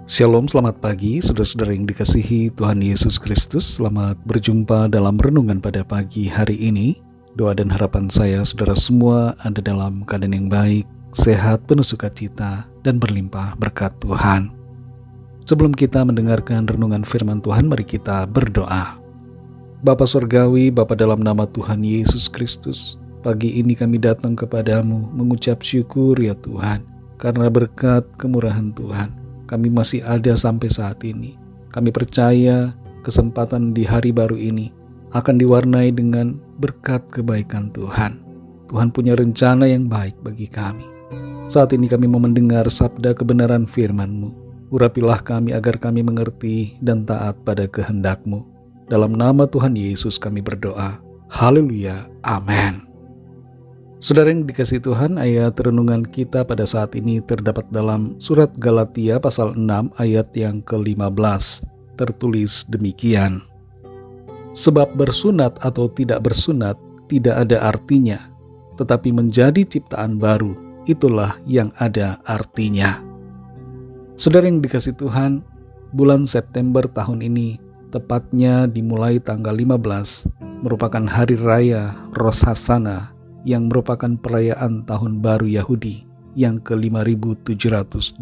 Shalom, selamat pagi saudara-saudara yang dikasihi Tuhan Yesus Kristus. Selamat berjumpa dalam renungan pada pagi hari ini. Doa dan harapan saya saudara semua ada dalam keadaan yang baik, sehat, penuh sukacita, dan berlimpah berkat Tuhan. Sebelum kita mendengarkan renungan firman Tuhan, mari kita berdoa. Bapa Surgawi, Bapa dalam nama Tuhan Yesus Kristus, pagi ini kami datang kepadamu mengucap syukur ya Tuhan, karena berkat kemurahan Tuhan kami masih ada sampai saat ini. Kami percaya kesempatan di hari baru ini akan diwarnai dengan berkat kebaikan Tuhan. Tuhan punya rencana yang baik bagi kami. Saat ini kami mau mendengar sabda kebenaran firman-Mu. Urapilah kami agar kami mengerti dan taat pada kehendak-Mu. Dalam nama Tuhan Yesus kami berdoa. Haleluya. Amin. Saudara yang dikasihi Tuhan, ayat renungan kita pada saat ini terdapat dalam surat Galatia pasal 6 ayat yang ke-15. Tertulis demikian. Sebab bersunat atau tidak bersunat tidak ada artinya, tetapi menjadi ciptaan baru, itulah yang ada artinya. Saudara yang dikasihi Tuhan, bulan September tahun ini, tepatnya dimulai tanggal 15, merupakan hari raya Rosh Hashanah, yang merupakan perayaan Tahun Baru Yahudi yang ke-5784.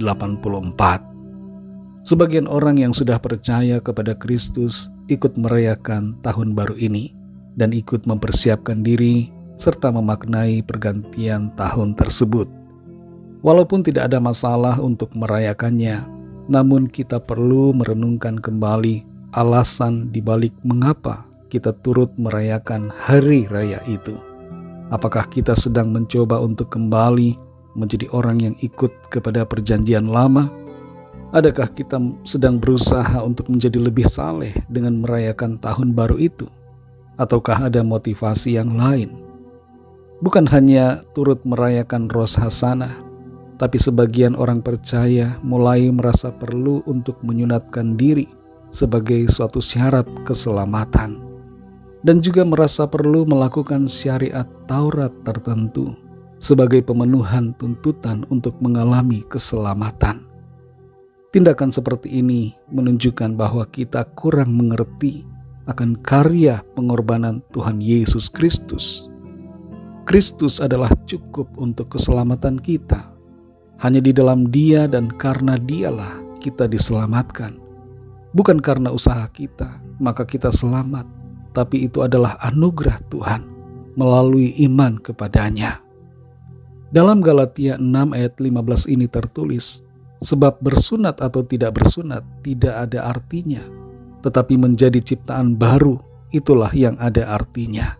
Sebagian orang yang sudah percaya kepada Kristus ikut merayakan Tahun Baru ini dan ikut mempersiapkan diri serta memaknai pergantian tahun tersebut. Walaupun tidak ada masalah untuk merayakannya, namun kita perlu merenungkan kembali alasan dibalik mengapa kita turut merayakan hari raya itu. Apakah kita sedang mencoba untuk kembali menjadi orang yang ikut kepada perjanjian lama? Adakah kita sedang berusaha untuk menjadi lebih saleh dengan merayakan tahun baru itu? Ataukah ada motivasi yang lain? Bukan hanya turut merayakan Rosh Hashanah, tapi sebagian orang percaya mulai merasa perlu untuk menyunatkan diri sebagai suatu syarat keselamatan. Dan juga merasa perlu melakukan syariat Taurat tertentu sebagai pemenuhan tuntutan untuk mengalami keselamatan. Tindakan seperti ini menunjukkan bahwa kita kurang mengerti akan karya pengorbanan Tuhan Yesus Kristus. Kristus adalah cukup untuk keselamatan kita. Hanya di dalam Dia dan karena Dialah kita diselamatkan. Bukan karena usaha kita, maka kita selamat. Tapi itu adalah anugerah Tuhan melalui iman kepadanya. Dalam Galatia 6 ayat 15 ini tertulis, sebab bersunat atau tidak bersunat tidak ada artinya, tetapi menjadi ciptaan baru, itulah yang ada artinya.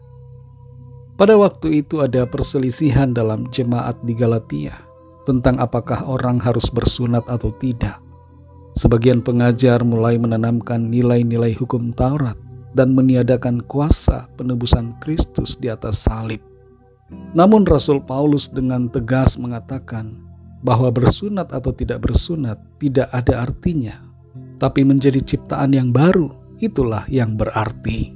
Pada waktu itu ada perselisihan dalam jemaat di Galatia tentang apakah orang harus bersunat atau tidak. Sebagian pengajar mulai menanamkan nilai-nilai hukum Taurat dan meniadakan kuasa penebusan Kristus di atas salib. Namun Rasul Paulus dengan tegas mengatakan bahwa bersunat atau tidak bersunat tidak ada artinya, tapi menjadi ciptaan yang baru, itulah yang berarti.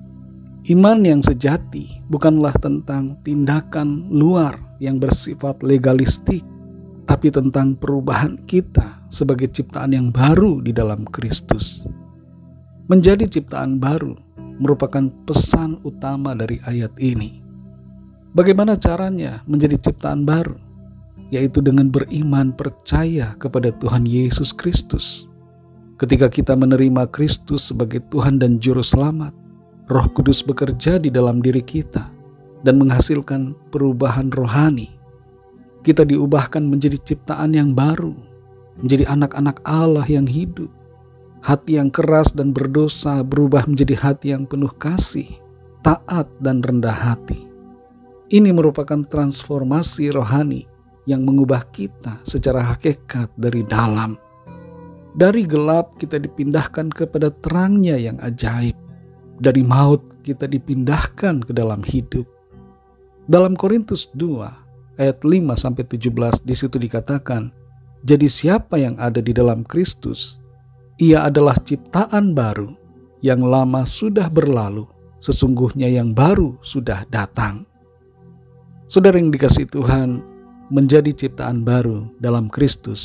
Iman yang sejati bukanlah tentang tindakan luar yang bersifat legalistik, tapi tentang perubahan kita sebagai ciptaan yang baru di dalam Kristus. Menjadi ciptaan baru merupakan pesan utama dari ayat ini. Bagaimana caranya menjadi ciptaan baru? Yaitu dengan beriman percaya kepada Tuhan Yesus Kristus. Ketika kita menerima Kristus sebagai Tuhan dan Juru Selamat, Roh Kudus bekerja di dalam diri kita dan menghasilkan perubahan rohani. Kita diubahkan menjadi ciptaan yang baru, menjadi anak-anak Allah yang hidup. Hati yang keras dan berdosa berubah menjadi hati yang penuh kasih, taat dan rendah hati. Ini merupakan transformasi rohani yang mengubah kita secara hakikat dari dalam. Dari gelap kita dipindahkan kepada terangnya yang ajaib. Dari maut kita dipindahkan ke dalam hidup. Dalam Korintus 2 ayat 5-17 di situ dikatakan, jadi siapa yang ada di dalam Kristus, ia adalah ciptaan baru, yang lama sudah berlalu, sesungguhnya yang baru sudah datang. Saudara yang dikasihi Tuhan, menjadi ciptaan baru dalam Kristus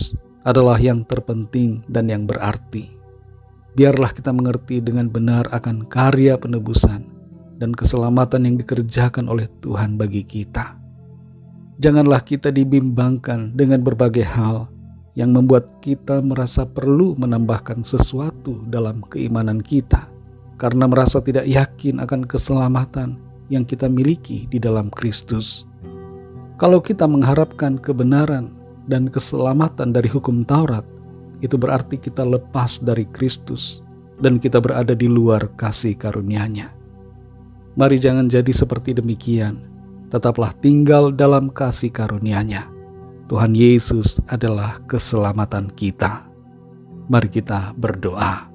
adalah yang terpenting dan yang berarti. Biarlah kita mengerti dengan benar akan karya penebusan dan keselamatan yang dikerjakan oleh Tuhan bagi kita. Janganlah kita dibimbangkan dengan berbagai hal yang membuat kita merasa perlu menambahkan sesuatu dalam keimanan kita, karena merasa tidak yakin akan keselamatan yang kita miliki di dalam Kristus. Kalau kita mengharapkan kebenaran dan keselamatan dari hukum Taurat, itu berarti kita lepas dari Kristus dan kita berada di luar kasih karunia-Nya. Mari jangan jadi seperti demikian, tetaplah tinggal dalam kasih karunia-Nya. Tuhan Yesus adalah keselamatan kita. Mari kita berdoa.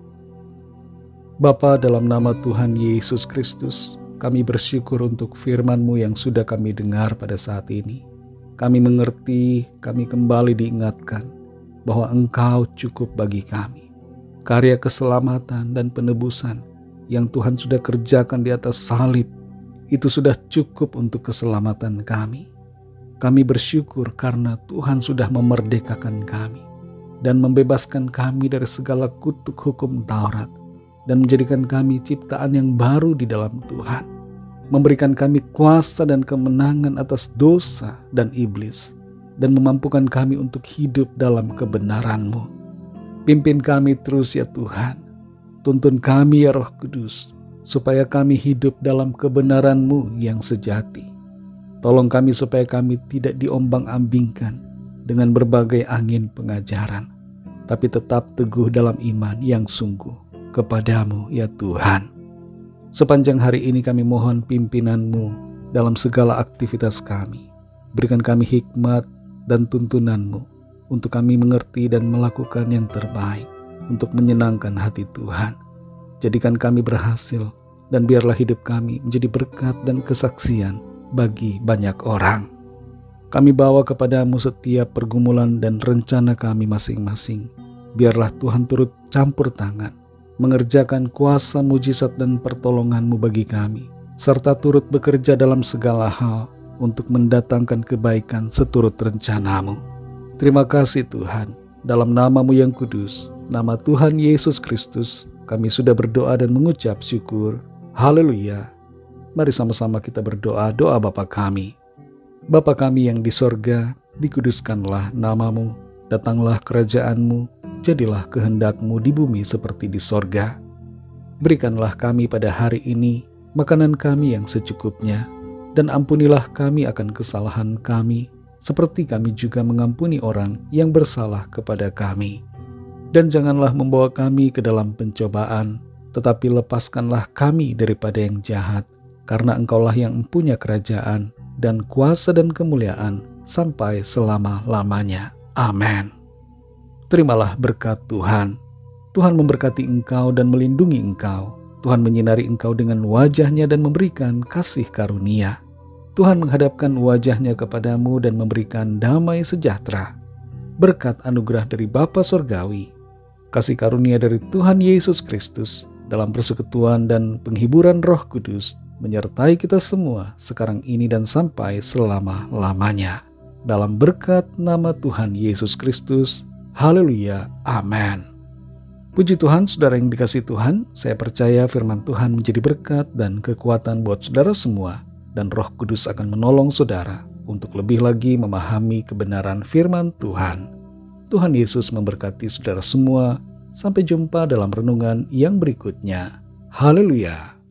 Bapa, dalam nama Tuhan Yesus Kristus, kami bersyukur untuk firman-Mu yang sudah kami dengar pada saat ini. Kami mengerti, kami kembali diingatkan bahwa Engkau cukup bagi kami. Karya keselamatan dan penebusan yang Tuhan sudah kerjakan di atas salib, itu sudah cukup untuk keselamatan kami. Kami bersyukur karena Tuhan sudah memerdekakan kami dan membebaskan kami dari segala kutuk hukum Taurat dan menjadikan kami ciptaan yang baru di dalam Tuhan, memberikan kami kuasa dan kemenangan atas dosa dan iblis, dan memampukan kami untuk hidup dalam kebenaran-Mu. Pimpin kami terus ya Tuhan, tuntun kami ya Roh Kudus, supaya kami hidup dalam kebenaran-Mu yang sejati. Tolong kami supaya kami tidak diombang-ambingkan dengan berbagai angin pengajaran, tapi tetap teguh dalam iman yang sungguh kepada-Mu ya Tuhan. Sepanjang hari ini kami mohon pimpinan-Mu dalam segala aktivitas kami. Berikan kami hikmat dan tuntunan-Mu untuk kami mengerti dan melakukan yang terbaik untuk menyenangkan hati Tuhan. Jadikan kami berhasil dan biarlah hidup kami menjadi berkat dan kesaksian bagi banyak orang. Kami bawa kepada-Mu setiap pergumulan dan rencana kami masing-masing. Biarlah Tuhan turut campur tangan, mengerjakan kuasa mujizat dan pertolongan-Mu bagi kami, serta turut bekerja dalam segala hal untuk mendatangkan kebaikan seturut rencana-Mu. Terima kasih Tuhan, dalam nama-Mu yang kudus, nama Tuhan Yesus Kristus, kami sudah berdoa dan mengucap syukur. Haleluya. Mari sama-sama kita berdoa doa Bapa kami. Bapa kami yang di sorga, dikuduskanlah nama-Mu, datanglah kerajaan-Mu, jadilah kehendak-Mu di bumi seperti di sorga. Berikanlah kami pada hari ini makanan kami yang secukupnya, dan ampunilah kami akan kesalahan kami, seperti kami juga mengampuni orang yang bersalah kepada kami. Dan janganlah membawa kami ke dalam pencobaan, tetapi lepaskanlah kami daripada yang jahat, karena Engkaulah yang mempunyai kerajaan dan kuasa dan kemuliaan sampai selama-lamanya. Amin. Terimalah berkat Tuhan. Tuhan memberkati engkau dan melindungi engkau. Tuhan menyinari engkau dengan wajah-Nya dan memberikan kasih karunia. Tuhan menghadapkan wajah-Nya kepadamu dan memberikan damai sejahtera. Berkat anugerah dari Bapa Sorgawi, kasih karunia dari Tuhan Yesus Kristus, dalam persekutuan dan penghiburan Roh Kudus, menyertai kita semua sekarang ini dan sampai selama-lamanya. Dalam berkat nama Tuhan Yesus Kristus. Haleluya. Amin. Puji Tuhan, saudara yang dikasihi Tuhan, saya percaya firman Tuhan menjadi berkat dan kekuatan buat saudara semua, dan Roh Kudus akan menolong saudara untuk lebih lagi memahami kebenaran firman Tuhan. Tuhan Yesus memberkati saudara semua. Sampai jumpa dalam renungan yang berikutnya. Haleluya.